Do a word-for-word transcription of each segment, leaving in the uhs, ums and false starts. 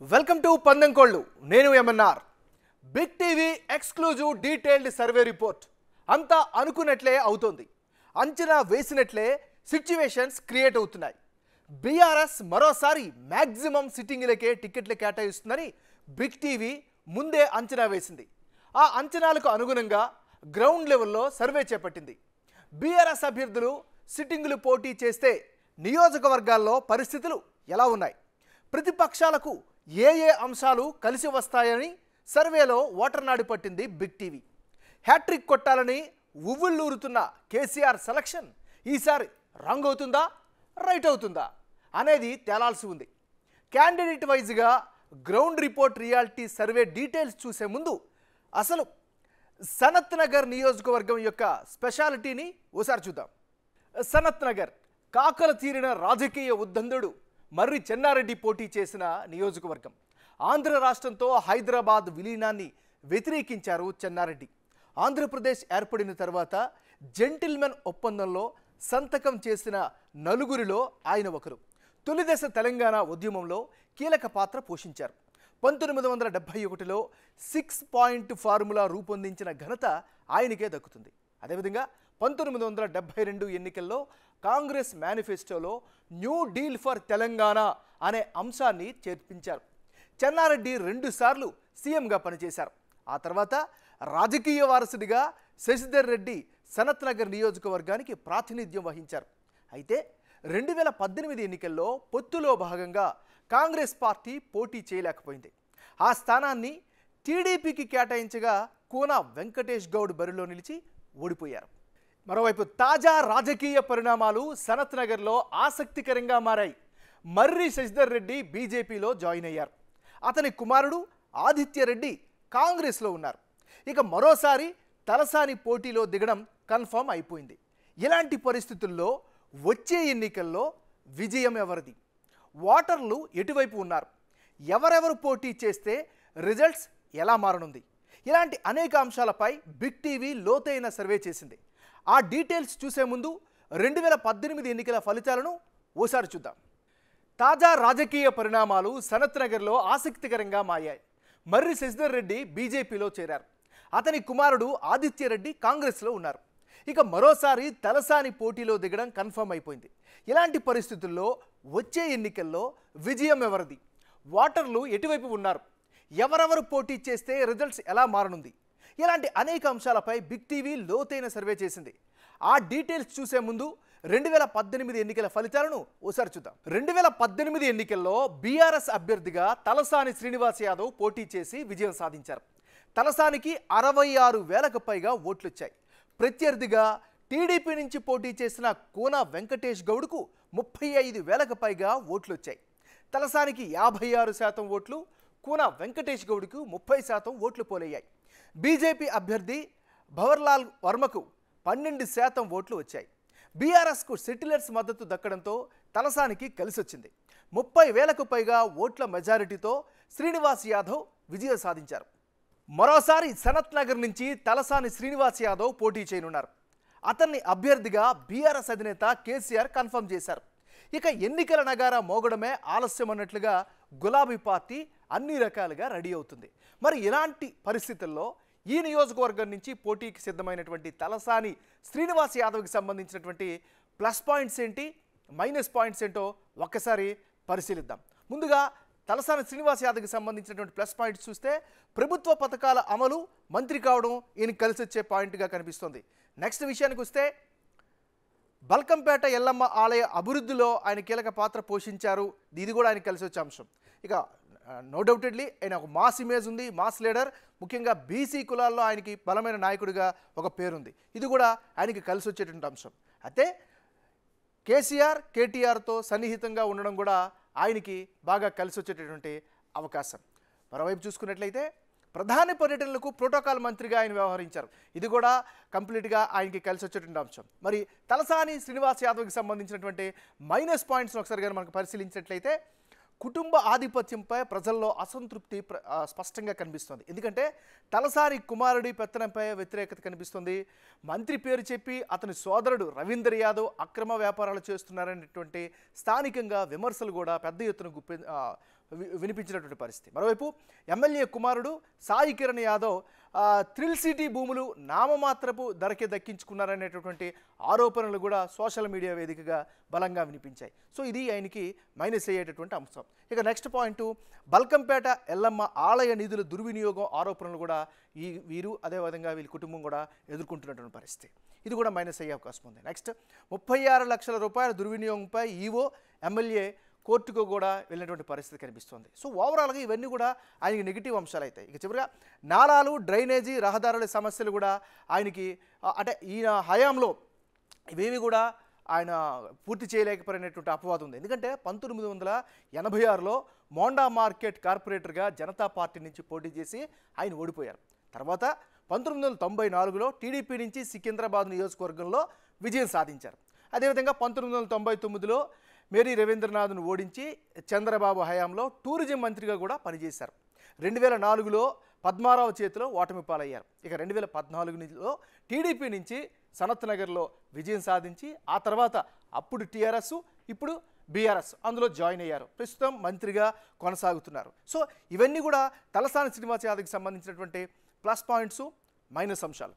Welcome to పందెం కోళ్ళు. నేను MNR. Big TV exclusive detailed survey report. అంతా అనుకున్నట్లే అవుతోంది, అంచనా వేసినట్లే సిచ్యువేషన్స్ క్రియేట్ అవుతున్నాయి. బీఆర్ఎస్ మరోసారి మ్యాక్సిమం సిట్టింగ్లకే టికెట్లు కేటాయిస్తుందని బిగ్ టీవీ ముందే అంచనా వేసింది. ఆ అంచనాలకు అనుగుణంగా గ్రౌండ్ లెవెల్లో సర్వే చేపట్టింది. బీఆర్ఎస్ అభ్యర్థులు సిట్టింగులు పోటీ చేస్తే నియోజకవర్గాల్లో పరిస్థితులు ఎలా ఉన్నాయి, ప్రతిపక్షాలకు ఏ ఏ అంశాలు కలిసి వస్తాయని సర్వేలో ఓటర్ నాడి పట్టింది బిగ్ టీవీ. హ్యాట్రిక్ కొట్టాలని ఉవ్వుళ్ళూరుతున్న కేసీఆర్ సెలక్షన్ ఈసారి రాంగ్ అవుతుందా, రైట్ అవుతుందా అనేది తేలాల్సి ఉంది. క్యాండిడేట్ వైజ్గా ground report reality survey details చూసే ముందు అసలు సనత్ నగర్ నియోజకవర్గం యొక్క స్పెషాలిటీని ఓసారి చూద్దాం. సనత్ నగర్ కాకల తీరిన రాజకీయ ఉద్దందుడు మర్రి చెన్నారెడ్డి పోటీ చేసిన నియోజకవర్గం. ఆంధ్ర రాష్ట్రంతో హైదరాబాద్ విలీనాన్ని వ్యతిరేకించారు చెన్నారెడ్డి. ఆంధ్రప్రదేశ్ ఏర్పడిన తర్వాత జెంటిల్మెన్ ఒప్పందంలో సంతకం చేసిన నలుగురిలో ఆయన ఒకరు. తొలిదశ తెలంగాణ ఉద్యమంలో కీలక పాత్ర పోషించారు. పంతొమ్మిది వందల డెబ్భై ఒకటిలో సిక్స్ పాయింట్ ఫార్ములా రూపొందించిన ఘనత ఆయనకే దక్కుతుంది. అదేవిధంగా పంతొమ్మిది వందల డెబ్భై రెండు ఎన్నికల్లో కాంగ్రెస్ మేనిఫెస్టోలో న్యూ డీల్ ఫర్ తెలంగాణ అనే అంశాన్ని చేర్పించారు. చెన్నారెడ్డి రెండుసార్లు సీఎంగా పనిచేశారు. ఆ తర్వాత రాజకీయ వారసుడిగా శశిధర్ రెడ్డి సనత్ నగర్ నియోజకవర్గానికి ప్రాతినిధ్యం వహించారు. అయితే రెండు వేల పద్దెనిమిది ఎన్నికల్లో పొత్తులో భాగంగా కాంగ్రెస్ పార్టీ పోటీ చేయలేకపోయింది. ఆ స్థానాన్ని టీడీపీకి కేటాయించగా కూన వెంకటేష్ గౌడ్ బరిలో నిలిచి ఓడిపోయారు. మరోవైపు తాజా రాజకీయ పరిణామాలు సనత్ నగర్లో ఆసక్తికరంగా మారాయి. మర్రి శశిధర్ రెడ్డి బీజేపీలో జాయిన్ అయ్యారు. అతని కుమారుడు ఆదిత్య రెడ్డి కాంగ్రెస్లో ఉన్నారు. ఇక మరోసారి తలసాని పోటీలో దిగడం కన్ఫర్మ్ అయిపోయింది. ఇలాంటి పరిస్థితుల్లో వచ్చే ఎన్నికల్లో విజయం ఎవరిది, ఓటర్లు ఎటువైపు ఉన్నారు, ఎవరెవరు పోటీ చేస్తే రిజల్ట్స్ ఎలా మారనుంది, ఇలాంటి అనేక అంశాలపై బిగ్ టీవీ లోతైన సర్వే చేసింది. ఆ డీటెయిల్స్ చూసే ముందు రెండు వేల పద్దెనిమిది ఎన్నికల ఫలితాలను ఓసారి చూద్దాం. తాజా రాజకీయ పరిణామాలు సనత్ నగర్లో ఆసక్తికరంగా మారాయి. మర్రి శశిధర్ రెడ్డి బీజేపీలో చేరారు. అతని కుమారుడు ఆదిత్య రెడ్డి కాంగ్రెస్లో ఉన్నారు. ఇక మరోసారి తలసాని పోటీలో దిగడం కన్ఫర్మ్ అయిపోయింది. ఇలాంటి పరిస్థితుల్లో వచ్చే ఎన్నికల్లో విజయం ఎవరిది, ఓటర్లు ఎటువైపు ఉన్నారు, ఎవరెవరు పోటీ చేస్తే రిజల్ట్స్ ఎలా మారనుంది, ఇలాంటి అనేక అంశాలపై బిగ్ టీవీ లోతైన సర్వే చేసింది. ఆ డీటెయిల్స్ చూసే ముందు రెండు వేల పద్దెనిమిది ఎన్నికల ఫలితాలను ఓసారి చూద్దాం. రెండు వేల పద్దెనిమిది ఎన్నికల్లో బీఆర్ఎస్ అభ్యర్థిగా తలసాని శ్రీనివాస్ యాదవ్ పోటీ చేసి విజయం సాధించారు. తలసానికి అరవై ఆరు వేలకు పైగా ఓట్లు వచ్చాయి. ప్రత్యర్థిగా టీడీపీ నుంచి పోటీ చేసిన కూన వెంకటేష్ గౌడ్కు ముప్పై ఐదు వేలకు పైగా ఓట్లు వచ్చాయి. తలసానికి యాభై ఆరు శాతం ఓట్లు, కూన వెంకటేష్ గౌడ్కు ముప్పై శాతం ఓట్లు పోలయ్యాయి. బీజేపీ అభ్యర్థి భవర్లాల్ వర్మకు పన్నెండు శాతం ఓట్లు వచ్చాయి. బీఆర్ఎస్కు సెటిలర్స్ మద్దతు దక్కడంతో తలసానికి కలిసొచ్చింది. ముప్పై వేలకు పైగా ఓట్ల మెజారిటీతో శ్రీనివాస్ యాదవ్ విజయం సాధించారు. మరోసారి సనత్ నగర్ నుంచి తలసాని శ్రీనివాస్ యాదవ్ పోటీ చేయనున్నారు. అతన్ని అభ్యర్థిగా బీఆర్ఎస్ అధినేత కేసీఆర్ కన్ఫర్మ్ చేశారు. ఇక ఎన్నికల నగారా మోగడమే ఆలస్యం అన్నట్లుగా గులాబీ పార్టీ అన్ని రకాలుగా రెడీ అవుతుంది. మరి ఇలాంటి పరిస్థితుల్లో ఈ నియోజకవర్గం నుంచి పోటీకి సిద్ధమైనటువంటి తలసాని శ్రీనివాస్ యాదవ్కి సంబంధించినటువంటి ప్లస్ పాయింట్స్ ఏంటి, మైనస్ పాయింట్స్ ఏంటో ఒక్కసారి పరిశీలిద్దాం. ముందుగా తలసాని శ్రీనివాస్ యాదవ్కి సంబంధించినటువంటి ప్లస్ పాయింట్స్ చూస్తే ప్రభుత్వ పథకాల అమలు, మంత్రి కావడం ఈయన కలిసి వచ్చే పాయింట్గా కనిపిస్తుంది. నెక్స్ట్ విషయానికి వస్తే బల్కంపేట ఎల్లమ్మ ఆలయ అభివృద్ధిలో ఆయన కీలక పాత్ర పోషించారు. ఇది కూడా ఆయన కలిసి వచ్చే అంశం. ఇక నో డౌటెడ్లీ ఆయన ఒక మాస్ ఇమేజ్ ఉంది, మాస్ లీడర్. ముఖ్యంగా బీసీ కులాల్లో ఆయనకి బలమైన నాయకుడిగా ఒక పేరుంది. ఇది కూడా ఆయనకి కలిసి వచ్చేటువంటి అంశం. అయితే కేసీఆర్ కేటీఆర్తో సన్నిహితంగా ఉండడం కూడా ఆయనకి బాగా కలిసి వచ్చేటటువంటి అవకాశం. మరోవైపు చూసుకున్నట్లయితే ప్రధాని పర్యటనలకు ప్రోటోకాల్ మంత్రిగా ఆయన వ్యవహరించారు. ఇది కూడా కంప్లీట్గా ఆయనకి కలిసి వచ్చేటువంటి అంశం. మరి తలసాని శ్రీనివాస్ యాదవ్కి సంబంధించినటువంటి మైనస్ పాయింట్స్ని ఒకసారి కానీ మనకు పరిశీలించినట్లయితే కుటుంబ ఆధిపత్యంపై ప్రజల్లో అసంతృప్తి స్పష్టంగా కనిపిస్తుంది. ఎందుకంటే తలసాని కుమారుడి పెత్తనంపై వ్యతిరేకత కనిపిస్తుంది. మంత్రి పేరు చెప్పి అతని సోదరుడు రవీందర్ యాదవ్ అక్రమ వ్యాపారాలు చేస్తున్నారనేటువంటి స్థానికంగా విమర్శలు కూడా పెద్ద ఎత్తున గుప్పి వినిపించినటువంటి పరిస్థితి. మరోవైపు ఎమ్మెల్యే కుమారుడు సాయి కిరణ్ యాదవ్ థ్రిల్ సిటీ భూములు నామమాత్రపు ధరకే దక్కించుకున్నారనేటటువంటి ఆరోపణలు కూడా సోషల్ మీడియా వేదికగా బలంగా వినిపించాయి. సో ఇది ఆయనకి మైనస్ అయ్యేటటువంటి అంశం. ఇక నెక్స్ట్ పాయింట్, బల్కంపేట ఎల్లమ్మ ఆలయ నిధుల దుర్వినియోగం ఆరోపణలు కూడా ఈ వీరు అదేవిధంగా వీళ్ళ కుటుంబం కూడా ఎదుర్కొంటున్నటువంటి పరిస్థితి. ఇది కూడా మైనస్ అయ్యే అవకాశం ఉంది. నెక్స్ట్, ముప్పై ఆరు లక్షల రూపాయల దుర్వినియోగంపై ఈవో ఎమ్మెల్యే కోర్టుకు కూడా వెళ్ళినటువంటి పరిస్థితి కనిపిస్తుంది. సో ఓవరాల్గా ఇవన్నీ కూడా ఆయనకి నెగిటివ్ అంశాలు అవుతాయి. ఇక చివరిగా నాలాలు, డ్రైనేజీ, రహదారుల సమస్యలు కూడా ఆయనకి అంటే ఈయన హయాంలో ఇవేవి కూడా ఆయన పూర్తి చేయలేకపోయినటువంటి అపవాదం ఉంది. ఎందుకంటే పంతొమ్మిది వందల ఎనభై ఆరులో మోండా మార్కెట్ కార్పొరేటర్గా జనతా పార్టీ నుంచి పోటీ చేసి ఆయన ఓడిపోయారు. తర్వాత పంతొమ్మిది వందల తొంభై నాలుగులో టీడీపీ నుంచి సికింద్రాబాద్ నియోజకవర్గంలో విజయం సాధించారు. అదేవిధంగా పంతొమ్మిది వందల తొంభై తొమ్మిదిలో మేరీ రవీంద్రనాథ్ను ఓడించి చంద్రబాబు హయాంలో టూరిజం మంత్రిగా కూడా పనిచేశారు. రెండు వేల నాలుగులో పద్మారావు చేతిలో ఓటమి పాలయ్యారు. ఇక రెండు వేల పద్నాలుగులో టీడీపీ నుంచి సనత్నగర్లో విజయం సాధించి ఆ తర్వాత అప్పుడు టీఆర్ఎస్ ఇప్పుడు బీఆర్ఎస్ అందులో జాయిన్ అయ్యారు. ప్రస్తుతం మంత్రిగా కొనసాగుతున్నారు. సో ఇవన్నీ కూడా తలసాని శ్రీనివాస్ యాదవ్కి సంబంధించినటువంటి ప్లస్ పాయింట్స్, మైనస్ అంశాలు.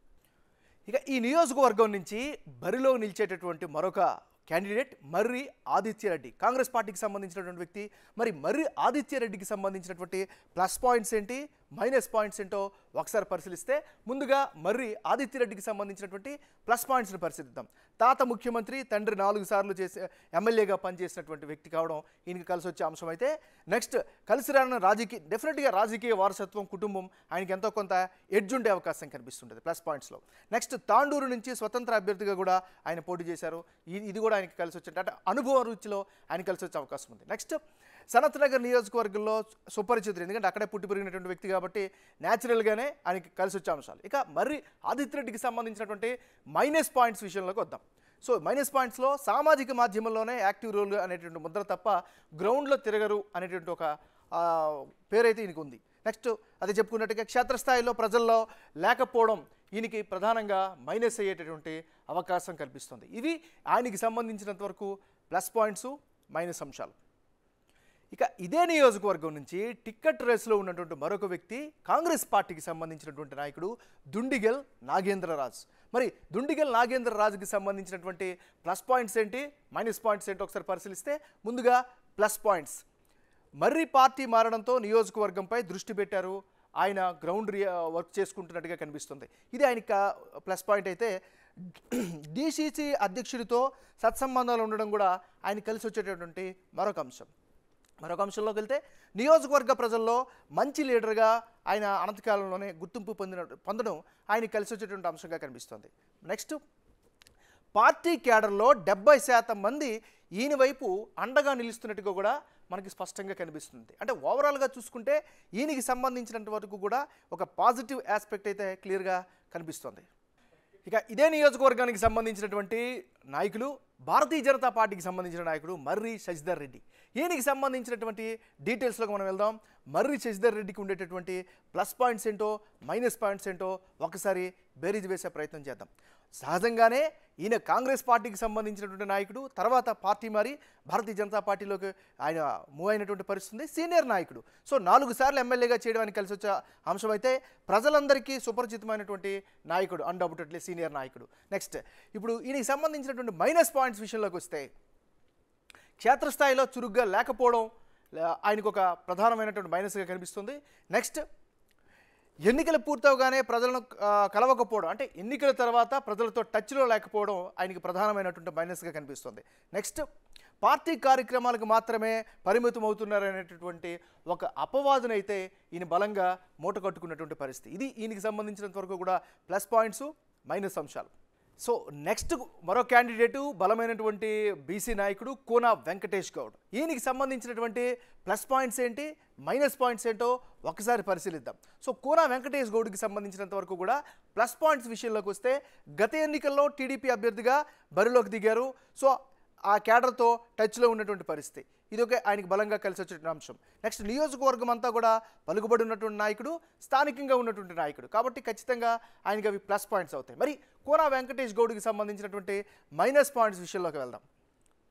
ఇక ఈ నియోజకవర్గం నుంచి బరిలో నిలిచేటటువంటి మరొక క్యాండిడేట్ మర్రి ఆదిత్యరెడ్డి, కాంగ్రెస్ పార్టీకి సంబంధించినటువంటి వ్యక్తి. మరి మర్రి ఆదిత్యరెడ్డికి సంబంధించినటువంటి ప్లస్ పాయింట్స్ ఏంటి, మైనస్ పాయింట్స్ ఏంటో ఒకసారి పరిశీలిస్తే, ముందుగా మర్రి ఆదిత్యరెడ్డికి సంబంధించినటువంటి ప్లస్ పాయింట్స్ని పరిశీలిద్దాం. తాత ముఖ్యమంత్రి, తండ్రి నాలుగు సార్లు చేసే ఎమ్మెల్యేగా పనిచేసినటువంటి వ్యక్తి కావడం ఈయనకి కలిసి వచ్చే అంశం అయితే, నెక్స్ట్ కలిసి రానున్న రాజకీయ డెఫినెట్గా రాజకీయ వారసత్వం, కుటుంబం ఆయనకి ఎంతో కొంత ఎడ్జ్ ఉండే అవకాశం కనిపిస్తుంటుంది ప్లస్ పాయింట్స్లో. నెక్స్ట్ తాండూరు నుంచి స్వతంత్ర అభ్యర్థిగా కూడా ఆయన పోటీ చేశారు. ఇది కూడా ఆయనకి కలిసి వచ్చే అంటే అనుభవ రుచిలో ఆయన కలిసి వచ్చే అవకాశం ఉంది. నెక్స్ట్ సనత్నగర్ నియోజకవర్గంలో సుపరిచితులు, ఎందుకంటే అక్కడే పుట్టి పెరిగినటువంటి వ్యక్తి కాబట్టి న్యాచురల్గానే ఆయనకి కలిసి వచ్చే అంశాలు. ఇక మర్రి ఆదిత్యరెడ్డికి సంబంధించినటువంటి మైనస్ పాయింట్స్ విషయంలోకి వద్దాం. సో మైనస్ పాయింట్స్లో సామాజిక మాధ్యమంలోనే యాక్టివ్ రోల్ అనేటువంటి ముద్ర తప్ప గ్రౌండ్లో తిరగరు అనేటువంటి ఒక పేరైతే ఈయనకు ఉంది. నెక్స్ట్ అదే చెప్పుకున్నట్టుగా క్షేత్రస్థాయిలో ప్రజల్లో లేకపోవడం ఈయనకి ప్రధానంగా మైనస్ అయ్యేటటువంటి అవకాశం కల్పిస్తుంది. ఇవి ఆయనకి సంబంధించినంత వరకు ప్లస్ పాయింట్స్, మైనస్ అంశాలు. ఇక ఇదే నియోజకవర్గం నుంచి టిక్కెట్ రేసులో ఉన్నటువంటి మరొక వ్యక్తి కాంగ్రెస్ పార్టీకి సంబంధించినటువంటి నాయకుడు దుండిగల్ నాగేంద్రరాజ్. మరి దుండిగల్ నాగేంద్రరాజుకి సంబంధించినటువంటి ప్లస్ పాయింట్స్ ఏంటి, మైనస్ పాయింట్స్ ఏంటి ఒకసారి పరిశీలిస్తే, ముందుగా ప్లస్ పాయింట్స్, మర్రి పార్టీ మారడంతో నియోజకవర్గంపై దృష్టి పెట్టారు. ఆయన గ్రౌండ్ వర్క్ చేసుకుంటున్నట్టుగా కనిపిస్తుంది. ఇది ఆయనకి ప్లస్ పాయింట్ అయితే, డీసీసీ అధ్యక్షుడితో సత్సంబంధాలు ఉండడం కూడా ఆయన కలిసి వచ్చేటటువంటి మరొక అంశం. మరొక అంశంలోకి వెళ్తే, నియోజకవర్గ ప్రజల్లో మంచి లీడర్గా ఆయన అనంతకాలంలోనే గుర్తింపు పొందిన పొందడం ఆయన కలిసి వచ్చేటువంటి అంశంగా కనిపిస్తుంది. నెక్స్ట్, పార్టీ క్యాడర్లో డెబ్బై శాతం మంది ఈయన వైపు అండగా నిలుస్తున్నట్టుగా కూడా మనకి స్పష్టంగా కనిపిస్తుంది. అంటే ఓవరాల్గా చూసుకుంటే ఈయనకి సంబంధించినంత వరకు కూడా ఒక పాజిటివ్ ఆస్పెక్ట్ అయితే క్లియర్గా కనిపిస్తుంది. ఇక ఇదే నియోజకవర్గానికి సంబంధించినటువంటి నాయకులు భారతీయ జనతా పార్టీకి సంబంధించిన నాయకుడు మర్రి శశిధర్ రెడ్డి. ఈయనకి సంబంధించినటువంటి డీటెయిల్స్లోకి మనం వెళ్దాం. మర్రి శశిధర్ రెడ్డికి ఉండేటటువంటి ప్లస్ పాయింట్స్ ఏంటో, మైనస్ పాయింట్స్ ఏంటో ఒకసారి బేరీజ్ వేసే ప్రయత్నం చేద్దాం. సహజంగానే ఈయన కాంగ్రెస్ పార్టీకి సంబంధించినటువంటి నాయకుడు, తర్వాత పార్టీ మారి భారతీయ జనతా పార్టీలోకి ఆయన మూవ్ అయినటువంటి పరిస్థితి, సీనియర్ నాయకుడు. సో నాలుగు సార్లు ఎమ్మెల్యేగా చేయడానికి కలిసి వచ్చే అంశం అయితే, ప్రజలందరికీ సుపరిచితమైనటువంటి నాయకుడు, అన్డౌటెడ్లీ సీనియర్ నాయకుడు. నెక్స్ట్, ఇప్పుడు ఈయనకి సంబంధించినటువంటి మైనస్ పాయింట్స్ విషయంలోకి వస్తే, క్షేత్రస్థాయిలో చురుగ్గా లేకపోవడం ఆయనకు ఒక ప్రధానమైనటువంటి మైనస్గా కనిపిస్తుంది. నెక్స్ట్, ఎన్నికలు పూర్తవగానే ప్రజలను కలవకపోవడం, అంటే ఎన్నికల తర్వాత ప్రజలతో టచ్లో లేకపోవడం ఆయనకి ప్రధానమైనటువంటి మైనస్గా కనిపిస్తుంది. నెక్స్ట్, పార్టీ కార్యక్రమాలకు మాత్రమే పరిమితం అవుతున్నారనేటటువంటి ఒక అపవాదునైతే ఈయన బలంగా మూట కట్టుకున్నటువంటి పరిస్థితి. ఇది ఈయనకి సంబంధించినంత వరకు కూడా ప్లస్ పాయింట్స్, మైనస్ అంశాలు. సో నెక్స్ట్ మరో క్యాండిడేటు బలమైనటువంటి బీసీ నాయకుడు కోన వెంకటేష్ గౌడ్. ఈయనకి సంబంధించినటువంటి ప్లస్ పాయింట్స్ ఏంటి, మైనస్ పాయింట్స్ ఏంటో ఒకసారి పరిశీలిద్దాం. సో కోన వెంకటేష్ గౌడ్కి సంబంధించినంత వరకు కూడా ప్లస్ పాయింట్స్ విషయంలోకి వస్తే, గత ఎన్నికల్లో టీడీపీ అభ్యర్థిగా బరిలోకి దిగారు. సో ఆ క్యాడర్తో టచ్లో ఉన్నటువంటి పరిస్థితి, ఇది ఒక ఆయనకి బలంగా కలిసి వచ్చేటువంటి అంశం. నెక్స్ట్, నియోజకవర్గం అంతా కూడా పలుకుబడి ఉన్నటువంటి నాయకుడు, స్థానికంగా ఉన్నటువంటి నాయకుడు, కాబట్టి ఖచ్చితంగా ఆయనకి అవి ప్లస్ పాయింట్స్ అవుతాయి. మరి కోన వెంకటేష్ గౌడ్కి సంబంధించినటువంటి మైనస్ పాయింట్స్ విషయంలోకి వెళ్దాం.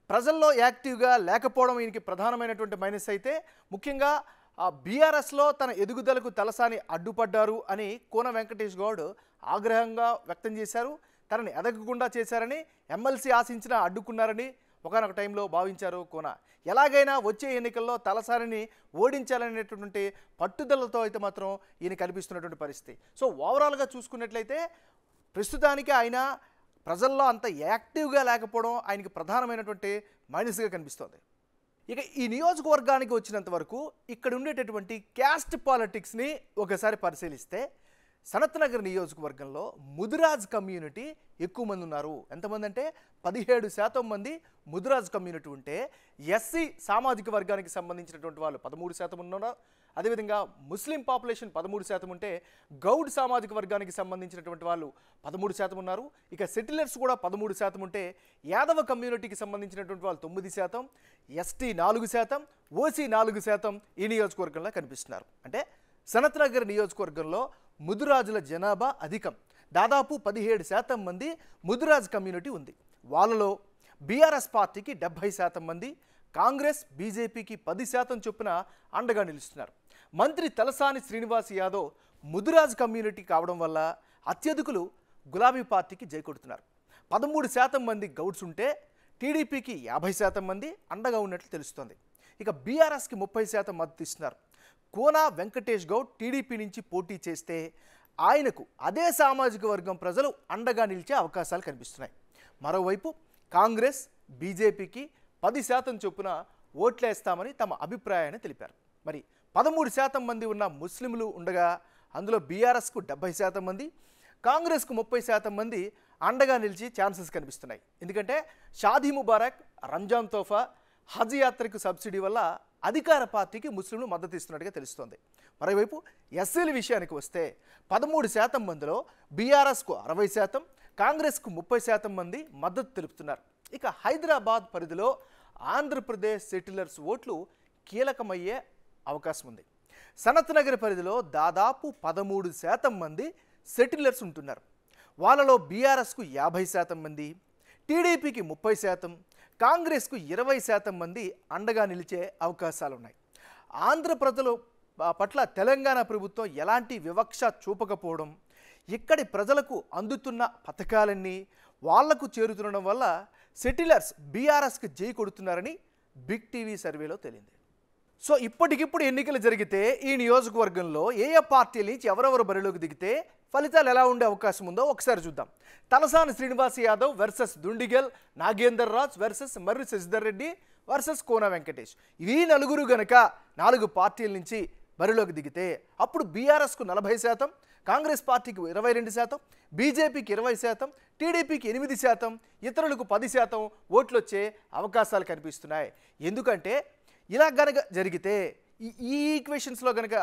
ప్రజల్లో యాక్టివ్గా లేకపోవడం ఈయనకి ప్రధానమైనటువంటి మైనస్ అయితే, ముఖ్యంగా బీఆర్ఎస్లో తన ఎదుగుదలకు తలసాని అడ్డుపడ్డారు అని కోన వెంకటేష్ గౌడ్ ఆగ్రహంగా వ్యక్తం చేశారు. తనని ఎదగకుండా చేశారని, ఎమ్మెల్సీ ఆశించినా అడ్డుకున్నారని ఒకనొక టైంలో భావించారు కోన. ఎలాగైనా వచ్చే ఎన్నికల్లో తలసానిని ఓడించాలనేటువంటి పట్టుదలతో అయితే మాత్రం ఈయన కనిపిస్తున్నటువంటి పరిస్థితి. సో ఓవరాల్గా చూసుకున్నట్లయితే ప్రస్తుతానికి ఆయన ప్రజల్లో అంత యాక్టివ్గా లేకపోవడం ఆయనకి ప్రధానమైనటువంటి మైనస్గా కనిపిస్తోంది. ఇక ఈ నియోజకవర్గానికి వచ్చినంత వరకు ఇక్కడ ఉండేటటువంటి క్యాస్ట్ పాలిటిక్స్ని ఒకసారి పరిశీలిస్తే, సనత్నగర్ నియోజకవర్గంలో ముదిరాజ్ కమ్యూనిటీ ఎక్కువ మంది ఉన్నారు. ఎంతమంది అంటే పదిహేడు శాతం మంది ముదిరాజ్ కమ్యూనిటీ ఉంటే, ఎస్సీ సామాజిక వర్గానికి సంబంధించినటువంటి వాళ్ళు పదమూడు శాతం ఉన్నారు. అదేవిధంగా ముస్లిం పాపులేషన్ పదమూడు శాతం ఉంటే, గౌడ్ సామాజిక వర్గానికి సంబంధించినటువంటి వాళ్ళు పదమూడు శాతం ఉన్నారు. ఇక సెటిలర్స్ కూడా పదమూడు శాతం ఉంటే, యాదవ కమ్యూనిటీకి సంబంధించినటువంటి వాళ్ళు తొమ్మిది శాతం, ఎస్టీ నాలుగు శాతం, ఓసీ నాలుగు శాతం ఈ నియోజకవర్గంలో కనిపిస్తున్నారు. అంటే సనత్నగర్ నియోజకవర్గంలో ముదిరాజుల జనాభా అధికం. దాదాపు పదిహేడు శాతం మంది ముదిరాజ్ కమ్యూనిటీ ఉంది. వాళ్ళలో బీఆర్ఎస్ పార్టీకి డెబ్భై శాతం మంది, కాంగ్రెస్ బీజేపీకి పది శాతం చొప్పున అండగా నిలుస్తున్నారు. మంత్రి తలసాని శ్రీనివాస్ యాదవ్ ముదిరాజ్ కమ్యూనిటీ కావడం వల్ల అత్యధికులు గులాబీ పార్టీకి జై కొడుతున్నారు. పదమూడు శాతం మంది గౌడ్స్ ఉంటే, టీడీపీకి యాభై శాతం మంది అండగా ఉన్నట్లు తెలుస్తోంది. ఇక బీఆర్ఎస్కి ముప్పై శాతం మద్దతు ఇస్తున్నారు. కోన వెంకటేష్ గౌడ్ టీడీపీ నుంచి పోటీ చేస్తే ఆయనకు అదే సామాజిక వర్గం ప్రజలు అండగా నిలిచే అవకాశాలు కనిపిస్తున్నాయి. మరోవైపు కాంగ్రెస్ బీజేపీకి పది శాతం చొప్పున ఓట్లేస్తామని తమ అభిప్రాయాన్ని తెలిపారు. మరి పదమూడు శాతం మంది ఉన్న ముస్లింలు ఉండగా, అందులో బీఆర్ఎస్కు డెబ్బై శాతం మంది, కాంగ్రెస్కు ముప్పై శాతం మంది అండగా నిలిచి ఛాన్సెస్ కనిపిస్తున్నాయి. ఎందుకంటే షాదీ ముబారక్, రంజాన్ తోఫా, హజ్ యాత్రకు సబ్సిడీ వల్ల అధికార పార్టీకి ముస్లింలు మద్దతు ఇస్తున్నట్టుగా తెలుస్తోంది. మరోవైపు ఎస్సీల విషయానికి వస్తే పదమూడు శాతం మందిలో బీఆర్ఎస్కు అరవై శాతం, కాంగ్రెస్కు ముప్పై శాతం మంది మద్దతు తెలుపుతున్నారు. ఇక హైదరాబాద్ పరిధిలో ఆంధ్రప్రదేశ్ సెటిలర్స్ ఓట్లు కీలకమయ్యే అవకాశం ఉంది. సనత్నగర్ పరిధిలో దాదాపు పదమూడు శాతం మంది సెటిలర్స్ ఉంటున్నారు. వాళ్ళలో బీఆర్ఎస్కు యాభై శాతం మంది, టీడీపీకి ముప్పై శాతం, కాంగ్రెస్కు ఇరవై శాతం మంది అండగా నిలిచే అవకాశాలు ఉన్నాయి. ఆంధ్ర ప్రజల పట్ల తెలంగాణ ప్రభుత్వం ఎలాంటి వివక్ష చూపకపోవడం, ఇక్కడి ప్రజలకు అందుతున్న పథకాలన్నీ వాళ్లకు చేరుతుండడం వల్ల సెటిలర్స్ బీఆర్ఎస్కి జై కొడుతున్నారని బిగ్ టీవీ సర్వేలో తేలింది. సో ఇప్పటికిప్పుడు ఎన్నికలు జరిగితే ఈ నియోజకవర్గంలో ఏ ఏ పార్టీల నుంచి ఎవరెవరు బరిలోకి దిగితే ఫలితాలు ఎలా ఉండే అవకాశం ఉందో ఒకసారి చూద్దాం. Talasani Srinivas Yadav versus Dundigal Nagender Raj versus Marri Sashidhar Reddy versus Kona Venkatesh. ఈ నలుగురు గనక నాలుగు పార్టీల నుంచి బరిలోకి దిగితే అప్పుడు బీఆర్ఎస్కు నలభై శాతం, కాంగ్రెస్ పార్టీకి ఇరవై రెండు శాతం, బీజేపీకి ఇరవై శాతం, టీడీపీకి ఎనిమిది శాతం, ఇతరులకు పది శాతం ఓట్లు వచ్చే అవకాశాలు కనిపిస్తున్నాయి. ఎందుకంటే ఇలా గనక జరిగితే ఈ ఈ ఈక్వేషన్స్లో కనుక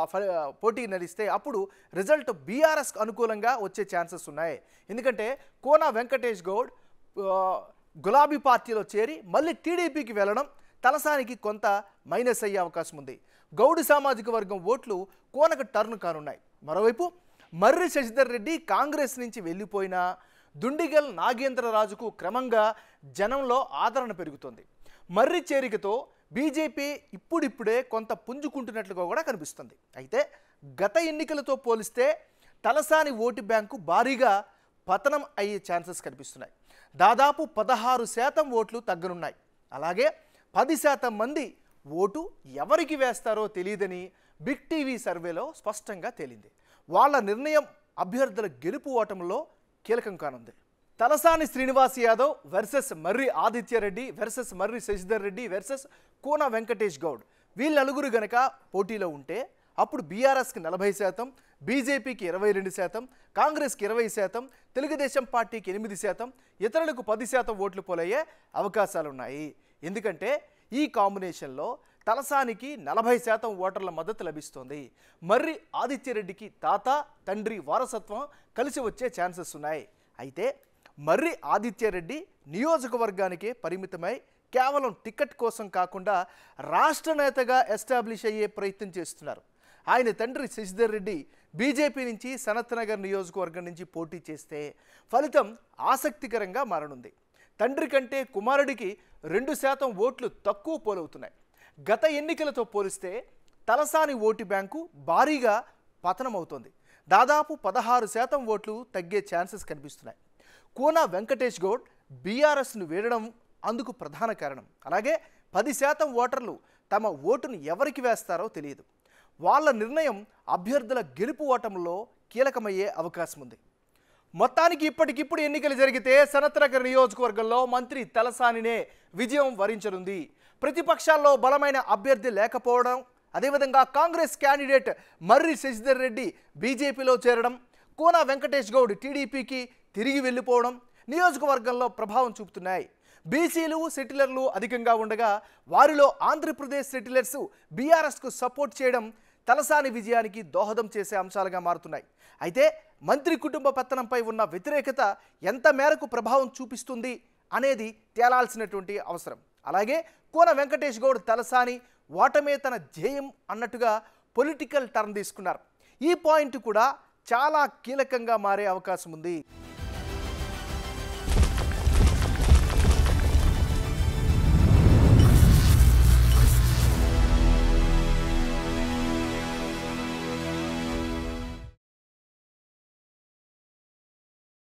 పోటీ నడిస్తే అప్పుడు రిజల్ట్ బీఆర్ఎస్కి అనుకూలంగా వచ్చే ఛాన్సెస్ ఉన్నాయి. ఎందుకంటే కోన వెంకటేష్ గౌడ్ గులాబీ పార్టీలో చేరి మళ్ళీ టీడీపీకి వెళ్ళడం తలసానికి కొంత మైనస్ అయ్యే అవకాశం ఉంది. గౌడ్ సామాజిక వర్గం ఓట్లు కోనకు టర్న్ కానున్నాయి. మరోవైపు మర్రి శశిధర్ రెడ్డి కాంగ్రెస్ నుంచి వెళ్ళిపోయినా దుండిగల్ నాగేంద్రరాజుకు క్రమంగా జనంలో ఆదరణ పెరుగుతుంది. మర్రి చేరికతో బీజేపీ ఇప్పుడిప్పుడే కొంత పుంజుకుంటున్నట్లుగా కూడా కనిపిస్తుంది. అయితే గత ఎన్నికలతో పోలిస్తే తలసాని ఓటు బ్యాంకు భారీగా పతనం అయ్యే ఛాన్సెస్ కనిపిస్తున్నాయి. దాదాపు పదహారు శాతం ఓట్లు తగ్గనున్నాయి. అలాగే పది శాతం మంది ఓటు ఎవరికి వేస్తారో తెలియదని బిగ్ టీవీ సర్వేలో స్పష్టంగా తేలింది. వాళ్ళ నిర్ణయం అభ్యర్థుల గెలుపు ఓటంలో కీలకం కానుంది. Talasani Srinivas Yadav versus Marri Aditya Reddy versus Marri Sashidhar Reddy versus Kona Venkatesh Goud వీళ్ళ నలుగురు గనక పోటీలో ఉంటే అప్పుడు బీఆర్ఎస్కి నలభై శాతం, బీజేపీకి ఇరవై రెండు శాతం, కాంగ్రెస్కి ఇరవై శాతం, తెలుగుదేశం పార్టీకి ఎనిమిది శాతం, ఇతరులకు పది శాతం ఓట్లు పోలయ్యే అవకాశాలున్నాయి. ఎందుకంటే ఈ కాంబినేషన్లో తలసానికి నలభై శాతం ఓటర్ల మద్దతు లభిస్తోంది. మర్రి ఆదిత్యరెడ్డికి తాత తండ్రి వారసత్వం కలిసి వచ్చే ఛాన్సెస్ ఉన్నాయి. అయితే మర్రి ఆదిత్యరెడ్డి నియోజకవర్గానికే పరిమితమై కేవలం టికెట్ కోసం కాకుండా రాష్ట్ర నేతగా ఎస్టాబ్లిష్ అయ్యే ప్రయత్నం చేస్తున్నారు. ఆయన తండ్రి శశిధర్ రెడ్డి బీజేపీ నుంచి సనత్నగర్ నియోజకవర్గం నుంచి పోటీ చేస్తే ఫలితం ఆసక్తికరంగా మారనుంది. తండ్రి కంటే కుమారుడికి రెండు శాతం ఓట్లు తక్కువ పోలవుతున్నాయి. గత ఎన్నికలతో పోలిస్తే తలసాని ఓటు బ్యాంకు భారీగా పతనమవుతోంది. దాదాపు పదహారు శాతం ఓట్లు తగ్గే ఛాన్సెస్ కనిపిస్తున్నాయి. కోన వెంకటేష్ గౌడ్ బీఆర్ఎస్ను వీడడం అందుకు ప్రధాన కారణం. అలాగే పది శాతం ఓటర్లు తమ ఓటును ఎవరికి వేస్తారో తెలియదు. వాళ్ళ నిర్ణయం అభ్యర్థుల గెలుపు ఓటములో కీలకమయ్యే అవకాశం ఉంది. మొత్తానికి ఇప్పటికిప్పుడు ఎన్నికలు జరిగితే సనత్నగర్ నియోజకవర్గంలో మంత్రి తలసానినే విజయం వరించనుంది. ప్రతిపక్షాల్లో బలమైన అభ్యర్థి లేకపోవడం, అదేవిధంగా కాంగ్రెస్ క్యాండిడేట్ మర్రి శశిధర్ రెడ్డి బీజేపీలో చేరడం, కోన వెంకటేష్ గౌడ్ టీడీపీకి తిరిగి వెళ్ళిపోవడం నియోజకవర్గంలో ప్రభావం చూపుతున్నాయి. బీసీలు సెటిలర్లు అధికంగా ఉండగా వారిలో ఆంధ్రప్రదేశ్ సెటిలర్స్ బీఆర్ఎస్కు సపోర్ట్ చేయడం తలసాని విజయానికి దోహదం చేసే అంశాలుగా మారుతున్నాయి. అయితే మంత్రి కుటుంబ పతనంపై ఉన్న వ్యతిరేకత ఎంత మేరకు ప్రభావం చూపిస్తుంది అనేది తేలాల్సినటువంటి అవసరం. అలాగే కోన వెంకటేష్ గౌడ్ తలసాని ఓటమే తన ధ్యేయం అన్నట్టుగా పొలిటికల్ టర్న్ తీసుకున్నారు. ఈ పాయింట్ కూడా చాలా కీలకంగా మారే అవకాశం ఉంది.